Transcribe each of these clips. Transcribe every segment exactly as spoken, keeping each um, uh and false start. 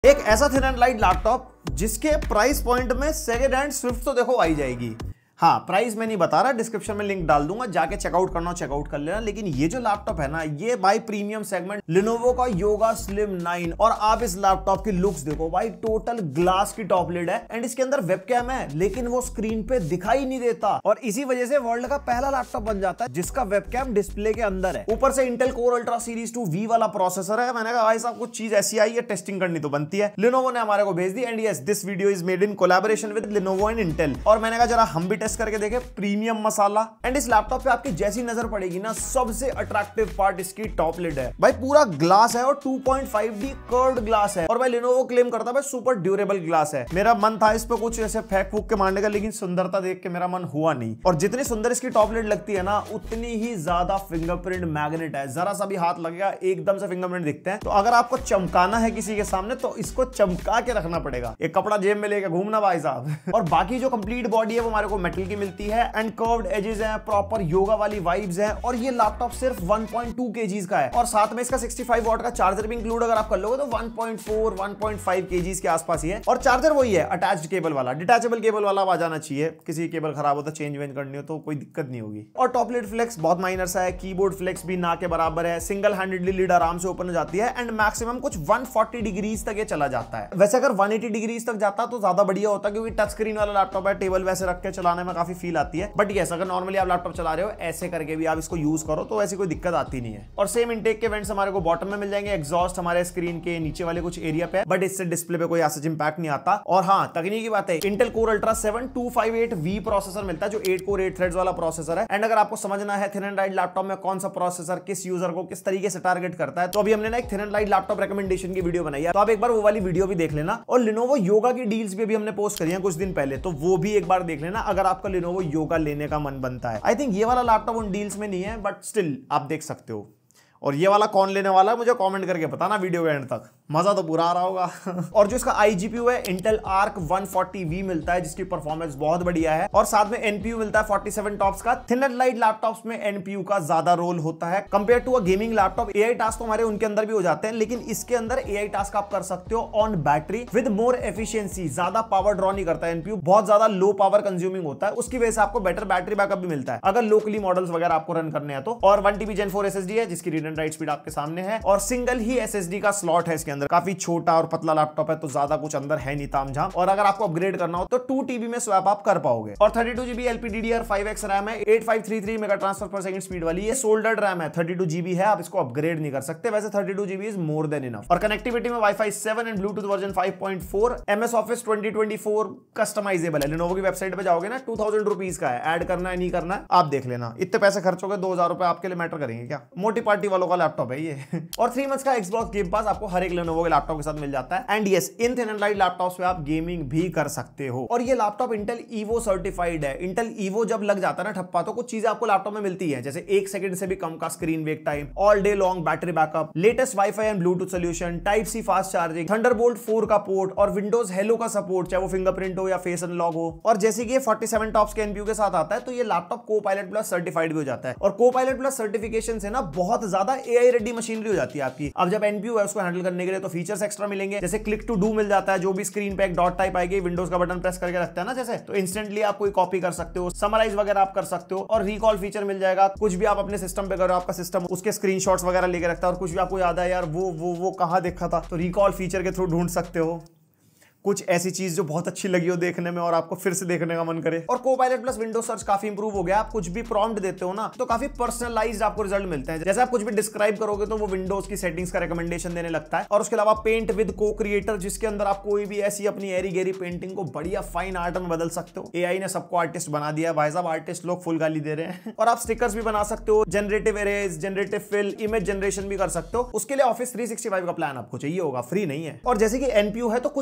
एक ऐसा thin and light laptop जिसके प्राइस पॉइंट में सेकंड हैंड स्विफ्ट तो देखो आई जाएगी। हाँ, प्राइस मैं नहीं बता रहा, डिस्क्रिप्शन में लिंक डाल दूंगा, जाके चेकआउट करना चेकआउट कर लेना। लेकिन ये जो लैपटॉप है ना, ये भाई प्रीमियम सेगमेंट Lenovo का योगा स्लिम नाइन। और आप इस लैपटॉप की लुक्स देखो भाई, टोटल ग्लास की टॉप लिड है एंड इसके अंदर वेबकैम है, लेकिन वो स्क्रीन पे दिखाई नहीं देता। और इसी वजह से वर्ल्ड का पहला लैपटॉप बन जाता है जिसका वेबकैम डिस्प्ले के अंदर है। ऊपर से Intel core ultra series two V वाला प्रोसेसर है। मैंने कहा भाई साहब कुछ चीज ऐसी आई है, टेस्टिंग करनी तो बनती है। Lenovo ने हमारे को भेज दी and yes, this video is made in collaboration with Lenovo and Intel. और मैंने कहा जरा हम भी टेस्ट करके देखे प्रीमियम मसाला। एंड इस लैपटॉप पे आपकी जैसी नजर पड़ेगी ना, सबसे अट्रैक्टिव पार्ट इसकी टॉप लिड है। भाई पूरा ग्लास है और two point five D curved glass है। और भाई Lenovo क्लेम करता है भाई सुपर ड्यूरेबल ग्लास है। मेरा मन था इस पे कुछ ऐसे फेंक फूक के मारने का, लेकिन सुंदरता देख के मेरा मन हुआ नहीं। और जितनी सुंदर इसकी टॉप लिड लगती है ना, उतनी ही ज्यादा फिंगरप्रिंट मैग्नेट है। जरा सा भी हाथ लगेगा एकदम से फिंगरप्रिंट दिखते हैं। तो अगर आपको चमकाना है किसी के सामने तो इसको चमका के रखना पड़ेगा, एक कपड़ा जेब में लेके घूमना भाई साहब। और बाकी जो कंप्लीट बॉडी है वो हमारे को मेटल की मिलती है एंड कर्व्ड एजेस हैं, प्रॉपर योगा वाली वाइब्स हैं। और ये लैपटॉप सिर्फ वन पॉइंट टू केजीज का है और साथ में इसका सिक्सटी फाइव वॉट का चार्जर भी इंक्लूड अगर आप कर लोगे तो one point four one point five kgs के आसपास ही है। और चार्जर वही है अटैच्ड केबल वाला, डिटैचेबल केबल वाला आ जाना चाहिए। किसी केबल खराब हो तो चेंज वेंज करनी हो तो कोई दिक्कत नहीं होगी। और टॉप लिड फ्लेक्स बहुत माइनर सा है, कीबोर्ड फ्लेक्स भी ना के बराबर है। सिंगल हैंडेडली लिड आराम से ओपन हो जाती है एंड मैक्सिमम कुछ वन फोर्टी डिग्रीज तक ये चला जाता है। वैसे अगर वन एटी डिग्रीज तक जाता तो ज्यादा बढ़िया होता, क्योंकि टच स्क्रीन वाला लैपटॉप है, टेबल वैसे रख के चलाने में काफी फील आती है। बट यस, अगर नॉर्मली आप लैपटॉप चला रहे हो ऐसे करके भी आप इसको यूज करो तो ऐसी कोई दिक्कत आती नहीं है। और सेम इंटेक के वेंट्स हमारे को बॉटम में मिल जाएंगे, एग्जॉस्ट हमारे स्क्रीन के नीचे वाले कुछ एरिया पे, बट इससे डिस्प्ले पे कोई ऐसा इंपैक्ट नहीं आता। और हाँ, तकनीकी बात है, Intel core ultra seven two five eight V processor मिलता है जो एट कोर एट थ्रेड्स वाला प्रोसेसर है। एंड अगर आपको समझना है थिन एंड लाइट लैपटॉप में कौन सा प्रोसेसर किस यूजर को किस तरीके से टारगेट करता है, तो अभी हमने ना एक thin and light laptop recommendation की वीडियो बनाई है, तो आप एक बार वो वाली वीडियो भी देख लेना। और Lenovo योगा की डील्स भी हमने पोस्ट करी है कुछ दिन पहले, तो वो भी एक बार देख लेना अगर आपका Lenovo योगा लेने का मन बनता है। आई थिंक ये वाला लैपटॉप उन डील्स में नहीं है, बट स्टिल आप देख सकते हो। और ये वाला कौन लेने वाला है मुझे कमेंट करके बताना वीडियो के एंड तक, मजा तो पूरा आ रहा होगा। और जो इसका आई जी पी यू है, Intel Arc one forty V मिलता है जिसकी परफॉर्मेंस बहुत बढ़िया है। और साथ में एन पी यू मिलता है फोर्टी सेवन टॉप्स का। थिन एंड लाइट लैपटॉप्स में एन पी यू का ज्यादा रोल होता है compare to a gaming laptop. AI task तो हमारे उनके अंदर भी हो जाते हैं, लेकिन इसके अंदर एआई टास्क आप कर सकते हो on battery with more efficiency. ज्यादा पावर ड्रॉ नहीं करता है एन पी यू, बहुत ज्यादा लो पावर कंज्यूमिंग होता है, उसकी वजह से आपको बेटर बैटरी बैकअप भी मिलता है अगर लोकली मॉडल्स वगैरह आपको रन करने हैं तो। और one TB gen four S S D है जिसकी रीड एंड राइट स्पीड आपके सामने है। और सिंगल ही एसएसडी का स्लॉट है इसके अंदर। काफी छोटा और पतला लैपटॉप है तो ज्यादा कुछ अंदर है नहीं तामझाम। और अगर आपको अपग्रेड करना हो तो टू टीबी में स्वैप आप कर पाओगे। और thirty two GB LPDDR five X RAM है, eight five three three mega transfer per second speed वाली। ये सोल्डर्ड रैम है, थर्टी टू जीबी है, आप इसको अपग्रेड नहीं कर सकते। वैसे thirty two GB is more than enough. और कनेक्टिविटी में WiFi seven and Bluetooth version five point four, MS Office twenty twenty four customizable है। Lenovo की वेबसाइट पे जाओगे ना, टू थाउजेंड रुपीज का है, ऐड करना है नहीं करना है आप देख लेना। इतने पैसे खर्च हो गए, दो हजार रुपए आपके लिए मैटर करेंगे क्या? मोटी पार्टी वालों का लैपटॉप है ये। और थ्री मंथ्स का Xbox गेम पास आपको हर एक Lenovo के लैपटॉप के साथ मिल जाता है। And yes, in thin and light laptops पे आप गेमिंग भी कर सकते हो। और ये लैपटॉप इंटेल ईवो सर्टिफाइड है। इंटेल ईवो जब लग जाता है ना ठप्पा, तो कुछ चीजें आपको लैपटॉप में मिलती है, जैसे एक सेकंड से भी कम का screen wake time, all day long battery backup, latest WiFi and Bluetooth solution, type C fast charging, Thunderbolt four का पोर्ट और विंडोज हेलो का सपोर्ट, चाहे वो फिंगरप्रिंट हो या फेस अनलॉक हो। और जैसे कि ये फोर्टी सेवन टॉप्स के एनपीयू के साथ आता है, तो ये लैपटॉप को-पायलट प्लस सर्टिफाइड भी हो जाता है। और को-पायलट प्लस सर्टिफिकेशन से ना बहुत ज्यादा एआई रेडी मशीनरी हो जाती है आपकी। अब जब एनपीयू है उसको हैंडल करने के लिए तो फीचर्स एक्स्ट्रा मिलेंगे, जैसे क्लिक टू डू मिल जाता है। जो भी स्क्रीन पे एक डॉट टाइप आएगी, विंडोज का बटन प्रेस करके रखता है ना जैसे, तो इंस्टेंटली आप कोई कॉपी कर सकते हो, समराइज वगैरह आप कर सकते हो। और रिकॉल फीचर मिल जाएगा, कुछ भी आप अपने सिस्टम पे करो, आपका सिस्टम उसके स्क्रीनशॉट्स वगैरह लेके रखता है। और कुछ भी आपको याद है यार वो वो वो कहां देखा था, तो रिकॉल फीचर के थ्रू ढूंढ सकते हो। कुछ ऐसी चीज जो बहुत अच्छी लगी हो देखने में और आपको फिर से देखने का मन करे। और को-पायलट प्लस विंडोज सर्च काफी इंप्रूव हो गया। आप कुछ भी प्रॉम्प्ट देते हो ना, तो काफी पर्सनलाइज्ड आपको रिजल्ट मिलते हैं। जैसे आप कुछ भी डिस्क्राइब करोगे तो वो विंडोज की सेटिंग्स का रिकमेंडेशन देने लगता है। और उसके अलावा पेंट विद को क्रिएटर, जिसके अंदर आप कोई भी ऐसी अपनी एरी गेरी पेंटिंग को बढ़िया फाइन आर्ट में बदल सकते हो। एआई ने सबको आर्टिस्ट बना दिया भाई साहब, आर्टिस्ट लोग फुल गाली दे रहे हैं। और आप स्टिकर्स भी बना सकते हो, generative erase, generative fill, image generation भी कर सकते हो। उसके लिए ऑफिस थ्री सिक्सटी फाइव का प्लान आपको चाहिए होगा, फ्री नहीं है। और जैसे कि एनपीयू है तो कुछ फीचर्स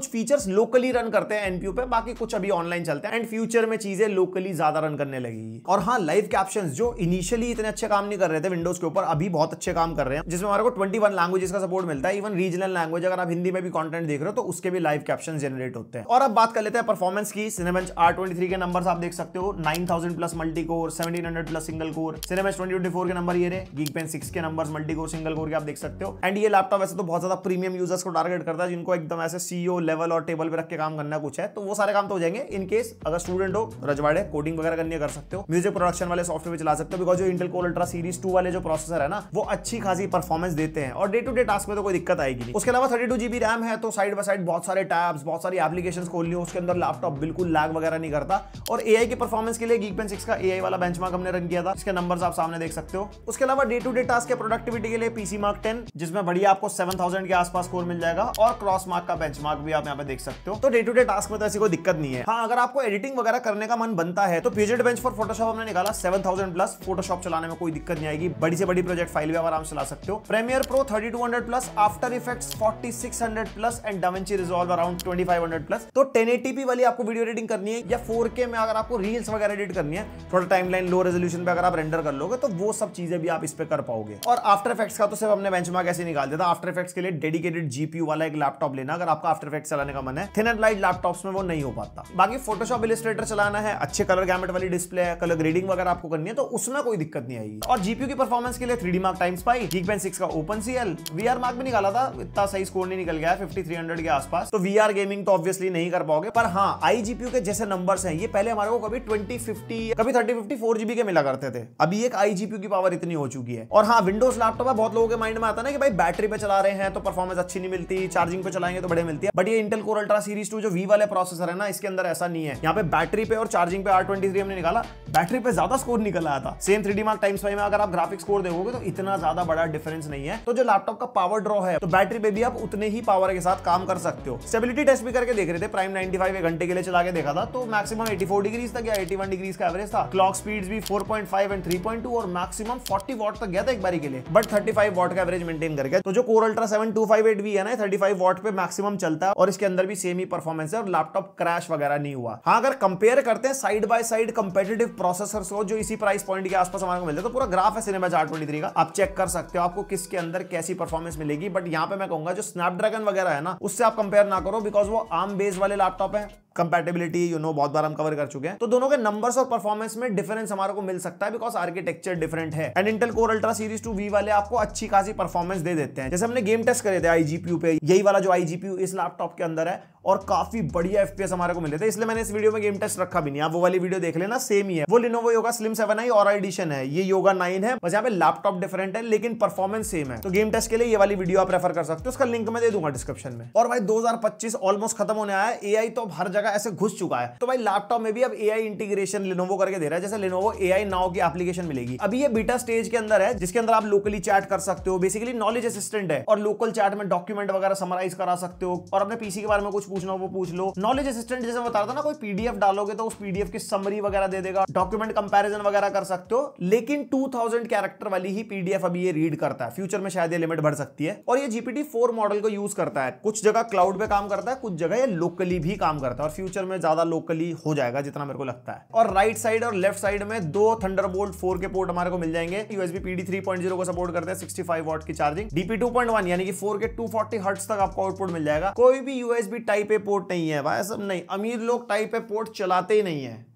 लोकली रन करते हैं एनपीयू पे, बाकी कुछ अभी ऑनलाइन चलते हैं एंड फ्यूचर में चीजें लोकली ज्यादा रन करने लगेगी। और हाँ, लाइव कैप्शंस जो इनिशियली इतने अच्छे काम नहीं कर रहे थे विंडोज के ऊपर, अभी बहुत अच्छे काम कर रहे हैं, जिसमें हमारे को इक्कीस लैंग्वेजेस का सपोर्ट मिलता है। इवन रीजनल लैंग्वेज अगर आप हिंदी में भी कंटेंट देख रहे हो तो उसके भी लाइव कैप्शन जनरेट होते हैं। और अब बात कर लेते हैं परफॉर्मेंस की। सिनेबेंच आर ट्वेंटी थ्री के नंबर्स आप देख सकते हो, nine thousand plus multi core, seventeen hundred plus single core. Cinebench twenty twenty four के नंबर ये रहे, गीकपेन सिक्स के numbers multi core single core के आप देख सकते हो। एंड ये लैपटॉप वैसे तो बहुत ज्यादा प्रीमियम यूजर्स को टारगेट करता है, जिनको एकदम ऐसे सीईओ लेवल और टेबल पे रख के काम करना कुछ है, तो वो सारे काम तो हो जाएंगे। इन केस अगर स्टूडेंट हो, रजवाड़े कोडिंग वगैरह करनी कर सकते हो, म्यूजिक प्रोडक्शन वाले सॉफ्टवेयर चला सकते हो, बिकॉज जो Intel core ultra series two वाले जो प्रोसेसर है ना, वो अच्छी खासी परफॉर्मेंस देते हैं और डे टू डे टास्क में तो कोई दिक्कत आएगी नहीं। उसके अलावा थर्टी टू जीबी रैम है, तो साइड बाय साइड बहुत सारे टैब्स, बहुत सारी एप्लीकेशंस खोलनी हो, उसके अंदर लैपटॉप बिल्कुल लैग वगैरह नहीं करता। और एआई की परफॉर्मेंस के लिए गीकपेन सिक्स का एआई वाला बेंचमार्क हमने रन किया था, इसके नंबर्स आप सामने देख सकते हो। उसके अलावा डे टू डे टास्क के प्रोडक्टिविटी के लिए पीसी मार्क टेन, जिसमें बढ़िया आपको सेवन थाउजेंड के आसपास स्कोर मिल जाएगा, और क्रॉस मार्क का बेंचमार्क भी आप यहाँ पे देख सकते हो। तो डे टू डे टास्क में तो ऐसी कोई दिक्कत नहीं है। हाँ, अगर आपको एडिटिंग वगैरह करने का मन बनता है तो प्यूजेट बेंच फॉर फोटोशॉप हमने निकाला, सेवन थाउजेंड प्लस, फोटोशॉप चलाने में कोई दिक्कत नहीं आएगी, बड़ी से बड़ी प्रोजेक्ट फाइल भी आप आराम से चला सकते हो। Premiere Pro thirty two hundred plus, after effects forty six hundred plus and DaVinci Resolve around twenty five hundred plus. तो टेन एटी पी वाली आपको वीडियो एडिटिंग करनी है, या फोर के में अगर आपको रील्स वगैरह एडिट करनी है, थोड़ा टाइमलाइन लो रेजोल्यूशन पे अगर आप रेंडर कर लोगे तो वो सब चीजें भी आप इस पे कर पाओगे। और आफ्टर इफेक्ट्स का तो सिर्फ हमने बेंचमार्क ऐसे निकाल दिया था। आफ्टर इफेक्ट्स के लिए डेडिकेटेड जीपीयू वाला एक लैपटॉप लेना अगर आपका आफ्टर इफेक्ट्स चलाने का मन है। थिन एंड लाइट लैपटॉप्स में वो नहीं हो पाता। बाकी फोटोशॉप इलस्ट्रेटर चलाना है, अच्छे कलर गैमेट वाली डिस्प्ले है, कलर ग्रेडिंग वगैरह आपको करनी है, तो उसमें कोई दिक्कत नहीं आएगी। और जीपीयू की परफॉर्मेंस के लिए three D Mark Time Spy, Geekbench six का ओपन सीएल, वीआर मार्क भी निकाला था, इतना सही स्कोर नहीं निकल गया है, फिफ्टी थ्री हंड्रेड के आसपास। तो वीआर गेमिंग तो ऑब्वियसली नहीं कर पाओगे, पर हाँ, आई जीपीयू के जैसे नंबर्स हैं, ये पहले हमारे को कभी ट्वेंटी फिफ्टी कभी थर्टी फिफ्टी फोर जीबी के मिला करते थे, अभी एक आई जीपीयू की पावर इतनी हो चुकी है। और हाँ, विंडोज लैपटॉप है, बहुत लोगों के माइंड में आता है ना कि भाई बैटरी पे चला रहे हैं तो परफॉर्मेंस अच्छी नहीं मिलती, चार्जिंग पे चलाएंगे तो बढ़िया मिलती है। बट ये Intel core ultra series two जो वी वाले प्रोसेसर है ना, इसके अंदर ऐसा नहीं है। यहाँ पे बैटरी पे और चार्जिंग पे आर ट्वेंटी थ्री हमने निकाला, बैटरी पे ज्यादा स्कोर निकल आया था। Same three D Mark Time Spy में अगर आप ग्राफिक्स स्कोर देखोगे तो इतना ज्यादा बड़ा डिफरेंस नहीं है। तो जो लैपटॉप का पावर ड्रॉ है, तो बैटरी पे भी आप उतने ही पावर के साथ काम कर सकते हो। स्टेबिलिटी टेस्ट भी करके देख रहे थे, प्राइम नाइंटी फाइव एक घंटे के लिए चला के देखा था, तो मैक्सिमम एटी फोर डिग्रीज तक या एटी वन डिग्रीज का एवरेज था। क्लॉक स्पीड्स भी four point five and three point two और मैक्सिमम फोर्टी वॉट तक गया था एक बारी के लिए, बट थर्टी फाइव वॉट का एवरेज मेंटेन कर गया। तो जो core ultra seven two five eight V है ना, थर्टी फाइव वॉट पे मैक्सिमम चलता है और इसके अंदर भी सेम ही परफॉर्मेंस है और लैपटॉप क्रैश वगैरह नहीं हुआ। हाँ, अगर कंपेयर करते हैं side by side competitive processors को जो इसी प्राइस पॉइंट के आसपास हमारे को मिलते हैं, तो पूरा ग्राफ है सिनेबेंच आर ट्वेंटी थ्री का, आप चेक कर सकते हो आपको किसके अंदर कैसी परफॉर्मेंस मिलेगी। बट यहाँ पे मैं कहूंगा जो स्नैपड्रैगन वगैरह है ना, उससे आप कंपेयर ना करो, बिकॉज वो आर्म बेस वाले लैपटॉप है। कंपैटिबिलिटी यू नो बहुत बार हम कवर कर चुके हैं, तो दोनों के नंबर्स और परफॉर्मेंस में डिफरेंस हमारे को मिल सकता है, बिकॉज आर्किटेक्चर डिफरेंट है। And Intel core ultra series two V वाले आपको अच्छी खासी परफॉर्मेंस दे देते हैं। जैसे हमने गेम टेस्ट करे थे आईजीपीयू पे, यही वाला जो आईजीपीयू इस लैपटॉप के अंदर है, और काफी बढ़िया एफपीएस हमारे को मिले थे, इसलिए मैंने इस वीडियो में गेम टेस्ट रखा भी नहीं। आप वो वाली वीडियो देख लेना, सेम ही है। वो Lenovo Yoga Slim seven I aura edition है, ये योगा नाइन है, बस यहाँ पे लैपटॉप डिफरेंट है लेकिन परफॉर्मेंस सेम है। तो गेम टेस्ट के लिए ये वाली वीडियो आप रेफर कर सकते हो, उसका लिंक मैं दे दूंगा डिस्क्रिप्शन में। और भाई दो हज़ार पच्चीस ऑलमोस्ट खत्म होने आया है, एआई तो हर जगह ऐसे घुस चुका है, तो भाई लैपटॉप में भी अब एआई इंटीग्रेशन लिनोवो करके दे रहा है। जैसे लिनोवो एआई नाउ की एप्लीकेशन मिलेगी, अभी ये बीटा स्टेज के अंदर है, जिसके अंदर आप लोकली चैट कर सकते हो, बेसिकली नॉलेज असिस्टेंट है, और लोकल चैट में डॉक्यूमेंट वगैरह समराइज करा सकते हो, और अपने पीसी के बारे में कुछ पूछना हो वो पूछ लो। नॉलेज असिस्टेंट जैसे बता रहा था ना, कोई पीडीएफ डालोगे तो उस पीडीएफ की समरी वगैरह दे देगा, डॉक्यूमेंट कंपैरिजन वगैरह कर सकते हो, लेकिन टू थाउज़ेंड कैरेक्टर वाली ही पीडीएफ अभी ये रीड करता है। फ्यूचर में शायद ये लिमिट बढ़ सकती है। और ये जीपीटी फोर मॉडल को यूज करता है, कुछ जगह क्लाउड पे काम करता है, कुछ जगह ये लोकली भी काम करता है, और फ्यूचर में ज्यादा लोकली हो जाएगा जितना मेरे को लगता है। और राइट साइड और लेफ्ट साइड में दो थंडरबोल्ट फोर के पोर्ट हमारे को मिल जाएंगे। USB PD three point zero को सपोर्ट करते हैं, सिक्सटी फाइव वॉट की charging, DP two point one यानी कि फोर के टू फोर्टी हर्ट्ज तक आपको आउटपुट मिल जाएगा। कोई भी यूएसबी टाइप ए पोर्ट नहीं है भाई, सब नहीं, अमीर लोग टाइप ए पोर्ट चलाते ही नहीं है,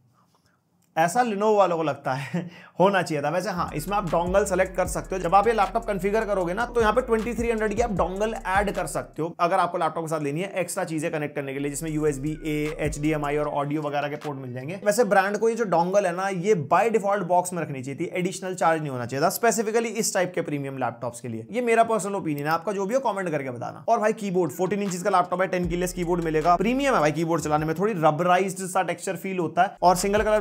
ऐसा लिनोवो वालों को लगता है। होना चाहिए था वैसे। हाँ, इसमें आप डोंगल सेलेक्ट कर सकते हो। जब आप ये लैपटॉप कॉन्फ़िगर करोगे ना, तो यहाँ पे ट्वेंटी थ्री हंड्रेड की आप डोंगल ऐड कर सकते हो, अगर आपको लैपटॉप के साथ लेनी है एक्स्ट्रा चीजें कनेक्ट करने के लिए, जिसमें यूएसबी ए, एचडीएमआई और ऑडियो वगैरह के पोर्ट मिल जाएंगे। वैसे ब्रांड को ये जो डोंगल है ना, ये बाय डिफॉल्ट बॉक्स में रखनी चाहिए थी, एडिशनल चार्ज नहीं होना चाहिए था, स्पेसिफिकली इस टाइप के प्रीमियम लैपटॉप्स के लिए। ये मेरा पर्सनल ओपिनियन है, आपका जो भी हो कमेंट करके बताना। और भाई कीबोर्ड फोर्टीन इंचेस का लैपटॉप है, टेन कीलेस कीबोर्ड मिलेगा, प्रीमियम है भाई। कीबोर्ड चलाने में थोड़ी रबराइज्ड सा टेक्सचर फील होता है, और सिंगल कलर बैकलाइट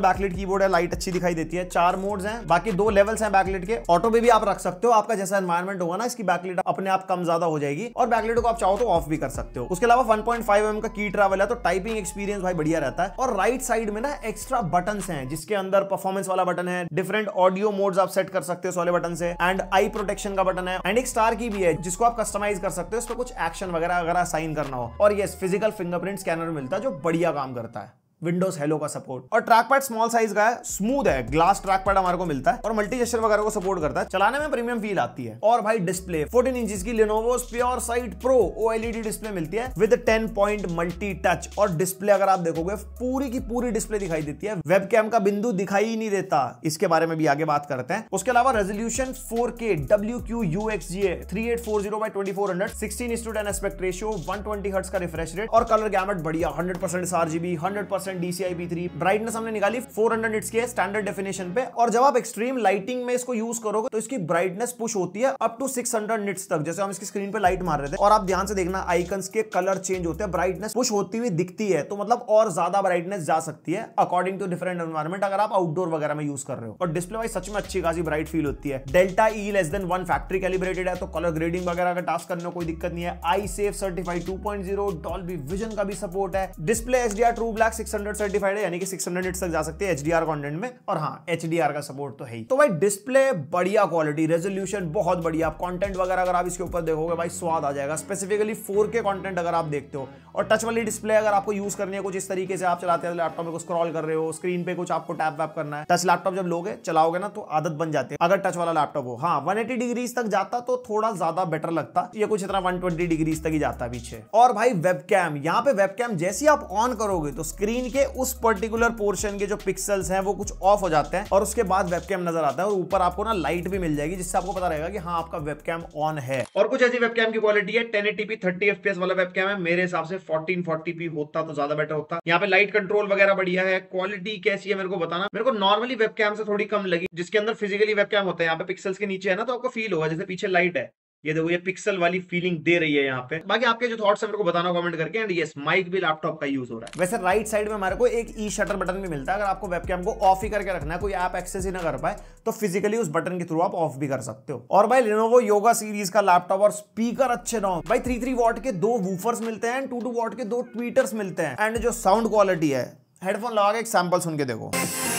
कीबोर्ड है, लाइट अच्छी दिखाई देती है। चार मोड्स हैं, बाकी दो लेवल्स हैं बैकलाइट के। ऑटो पे भी आप रख सकते हो, आपका जैसा एनवायरमेंट होगा ना इसकी बैकलाइट अपने आप कम ज्यादा हो जाएगी, और बैकलाइट को आप चाहो तो ऑफ भी कर सकते हो। उसके अलावा one point five M M का की ट्रैवल है, तो टाइपिंग एक्सपीरियंस भाई बढ़िया रहता है। और राइट साइड में ना एक्स्ट्रा बटन्स हैं, जिसके अंदर परफॉर्मेंस वाला बटन है, डिफरेंट ऑडियो मोड्स आप सेट कर सकते हो वाले बटन से, एंड आई प्रोटेक्शन का बटन है, एंड एक स्टार की भी है जिसको आप कस्टमाइज कर सकते हो, इस पर कुछ एक्शन वगैरह अगर असाइन करना हो। और ये फिजिकल फिंगरप्रिंट स्कैनर मिलता है जो बढ़िया काम करता है। विंडोज हेलो का सपोर्ट, और ट्रैक पैड स्मॉल साइज का है, स्मूथ है, ग्लास ट्रैक पैड हमारे को मिलता है, और मल्टी जेस्चर वगैरह को सपोर्ट करता है। चलाने में प्रीमियम फील आती है। और भाई डिस्प्ले फोर्टीन इंचेस की Lenovo PureSight Pro OLED display मिलती है with ten point multi touch. और डिस्प्ले अगर आप देखोगे पूरी की पूरी डिस्प्ले दिखाई देती है, वेबकैम का बिंदु दिखाई ही नहीं देता। इसके बारे में भी आगे बात करते हैं। उसके अलावा resolution four K W Q U X G A three eight four zero by twenty four hundred, sixteen is to ten aspect ratio, one twenty hertz का रिफ्रेश रेट, और कलर गैमेट बढ़िया, hundred percent RGB, hundred percent DCI P three. Brightness हमने निकाली four hundred nits की है standard definition पे। और जब आप एक्सट्रीम लाइटिंग में इसको यूज करोगे तो इसकी ब्राइटनेस पुश होती है up to six hundred nits तक, जैसे हम इसकी स्क्रीन पे लाइट मार रहे थे। और आप ध्यान से देखना आइकन्स के कलर चेंज होते हैं, ब्राइटनेस पुश होती हुई दिखती है, तो मतलब और ज्यादा ब्राइटनेस जा सकती है अकॉर्डिंग टू डिफरेंट एनवायरमेंट अगर आप आउटडोर वगैरह में यूज कर रहे हो। और डिस्प्ले वाइज सच में अच्छी खासी ब्राइट फील होती है। Delta E less than one factory calibrated है, तो कलर ग्रेडिंग वगैरह का टास्क करने में कोई दिक्कत नहीं है। Eye safe certified two point zero, Dolby Vision का भी सपोर्ट है। Display HDR true black six hundred certified है, यानी कि सिक्स हंड्रेड निट्स तक जा सकती है एचडीआर कंटेंट में। और हाँ, एचडीआर का सपोर्ट तो है ही। तो भाई डिस्प्ले बढ़िया क्वालिटी, रेजोल्यूशन बहुत बढ़िया, कंटेंट वगैरह अगर आप इसके ऊपर देखोगे भाई स्वाद आ जाएगा। स्पेसिफिकली फोर के कंटेंट अगर आप देखते हो, और टच वाली डिस्प्ले अगर आपको यूज करनी है कुछ इस तरीके से, आप चलाते हैं लैपटॉप में कुछ स्क्रॉल कर रहे हो, स्क्रीन पे कुछ आपको टैप वैप करना है, टच लैपटॉप जब लोगे चलाओगे ना तो आदत बन जाती है अगर टच वाला लैपटॉप हो। हाँ, वन एटी डिग्रीज तक जाता तो थोड़ा ज्यादा बेटर लगता, ये कुछ इतना वन ट्वेंटी डिग्रीज तक ही जाता पीछे। और भाई वेबकैम, यहाँ पे वेबकैम जैसे आप ऑन करोगे तो स्क्रीन के उस पर्टिकुलर पोर्शन के जो पिक्सल्स हैं वो कुछ ऑफ हो जाते हैं, और उसके बाद वेबकैम नजर आता है, और ऊपर आपको ना लाइट भी मिल जाएगी जिससे आपको पता रहेगा कि हाँ आपका वेबकैम ऑन है। और कुछ ऐसी वेबकैम की क्वालिटी है, ten eighty P thirty FPS वाला वेबकैम है, मेरे हिसाब से फोर्टीन फोर्टी पी होता तो ज्यादा बेटर होता। यहाँ पे लाइट कंट्रोल वगैरह बढ़िया है। क्वालिटी कैसी है मेरे को बताना। मेरे को नॉर्मली वेबकैम से थोड़ी कम लगी, जिसके अंदर फिजिकली वेबकैम होता है, यहाँ पे पिक्सल्स के नीचे है ना, तो आपको फील होगा जैसे पीछे लाइट है, ये देखो ये पिक्सल वाली फीलिंग दे रही है यहाँ पे। बाकी आपके जो थॉट्स है मेरे को बताना कमेंट करके। एंड यस, माइक भी लैपटॉप का यूज हो रहा है। वैसे राइट साइड में हमारे को एक ई शटर बटन भी मिलता है, अगर आपको वेबकैम को ऑफ ही करके रखना है, कोई ऐप एक्सेस ही ना कर पाए, तो फिजिकली उस बटन के थ्रू आप ऑफ भी कर सकते हो। और भाई Lenovo योगा सीरीज का लैपटॉप, और स्पीकर अच्छे ना हो भाई, थ्री थ्री वॉट के दो वूफर्स मिलते हैं, टू टू वॉट के दो ट्वीटर्स मिलते हैं। एंड जो साउंड क्वालिटी है, हेडफोन लगा के एक सैंपल सुन के देखो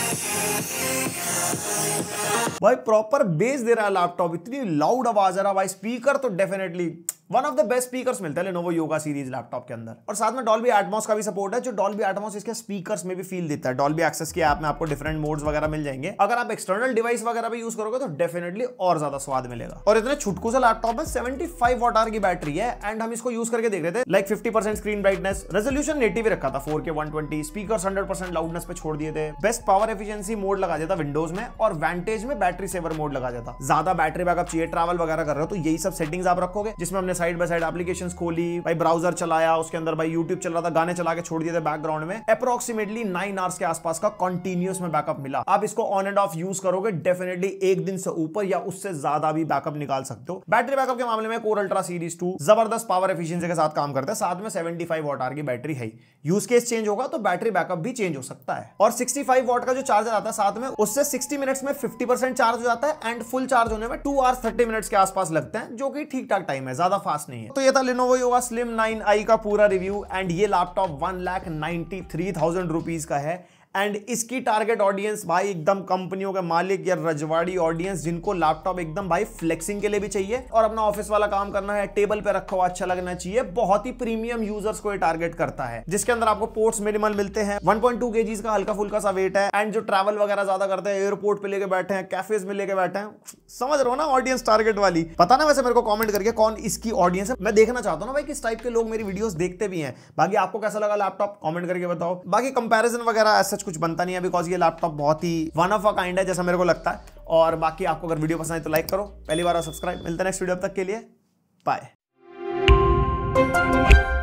भाई, प्रॉपर बेस दे रहा है लैपटॉप, इतनी लाउड आवाज आ रहा है भाई। स्पीकर तो definitely one of the best speakers मिलता है Lenovo योगा सीरीज लैपटॉप के अंदर। और साथ में Dolby Atmos का भी सपोर्ट है, जो Dolby Atmos इसके स्पीकर्स में भी फील देता है। Dolby Access की ऐप में आपको डिफरेंट मोड्स वगैरह मिल जाएंगे। अगर आप एक्सटर्नल डिवाइस वगैरह भी यूज करोगे तो डेफिनेटली और ज्यादा स्वाद मिलेगा। और इतने छुटकू सा लैपटॉप में सेवेंटी फाइव वॉट आवर की बैटरी है, एंड हम इसको यूज करके देख रहे थे। Like fifty percent screen brightness, resolution native रखा था four K one twenty, speakers hundred percent loudness पे छोड़ दिए थे, बेस्ट पावर एफिशिएंसी मोड लगा दिया था विंडोज में, और वांटेज में बैटरी सेवर मोड लगा दिया था। ज्यादा बैटरी बैकअप चाहिए, ट्रैवल वगैरह कर रहे हो तो यही सब सेटिंग्स आप रखोगे, जिसमें हमने साइड बाय साइड एप्लीकेशन खोली, भाई ब्राउजर चलाया, उसके अंदर भाई यूट्यूब चल रहा था, गाने चला के छोड़ दिए थे बैकग्राउंड में। अप्रोक्सीमेटली नाइन आवर्स के आसपास का कंटिन्यूअस में बैकअप मिला। आप इसको ऑन एंड ऑफ यूज करोगे डेफिनेटली एक दिन से ऊपर या उससे ज्यादा भी बैकअप निकाल सकते हो। बैटरी बैकअप के मामले में कोर अल्ट्रा सीरीज टू जबरदस्त पावर एफिशिएंसी के साथ काम करता है, साथ में सेवेंटी फाइव वॉट आवर की बैटरी है। यूज केस चेंज होगा तो बैटरी बैकअप भी चेंज हो सकता है। और सिक्सटी फाइव वॉट का जो चार्जर आता है साथ में, उससे सिक्सटी मिनट्स में फिफ्टी परसेंट चार्ज हो जाता है, एंड फुल चार्ज होने में टू आवर्स थर्टी मिनट्स के आसपास लगते हैं, जो कि ठीक ठाक टाइम है, ज्यादा फास्ट नहीं है। तो ये था Lenovo Yoga slim nine I का पूरा रिव्यू। एंड ये laptop one lakh ninety three thousand rupees का है। एंड इसकी टारगेट ऑडियंस भाई एकदम कंपनियों के मालिक या रजवाड़ी ऑडियंस, जिनको लैपटॉप एकदम भाई फ्लेक्सिंग के लिए भी चाहिए और अपना ऑफिस वाला काम करना है, टेबल पे रखा हुआ अच्छा लगना चाहिए। बहुत ही प्रीमियम यूजर्स को ये टारगेट करता है, जिसके अंदर आपको पोर्ट्स मिनिमल मिलते हैं, वन पॉइंट टू केजीज का हल्का फुल्का सा वेट है। एंड जो ट्रैवल वगैरह ज्यादा करते हैं, एयरपोर्ट पे लेके बैठे हैं, कैफेज में लेके बैठे हैं, समझ रहे हो ना ऑडियंस टारगेट वाली। पता ना वैसे मेरे को कॉमेंट करके कौन इसकी ऑडियंस है, मैं देखना चाहता हूँ ना भाई किस टाइप के लोग मेरी वीडियोस देखते भी हैं। बाकी आपको कैसा लगा लैपटॉप कॉमेंट करके बताओ। बाकी कंपैरिजन वगैरह ऐसा कुछ बनता नहीं है, बिकॉज ये लैपटॉप बहुत ही वन ऑफ अ काइंड है जैसा मेरे को लगता है। और बाकी आपको अगर वीडियो पसंद है तो लाइक करो, पहली बार सब्सक्राइब। मिलते हैं नेक्स्ट वीडियो, तक के लिए बाय।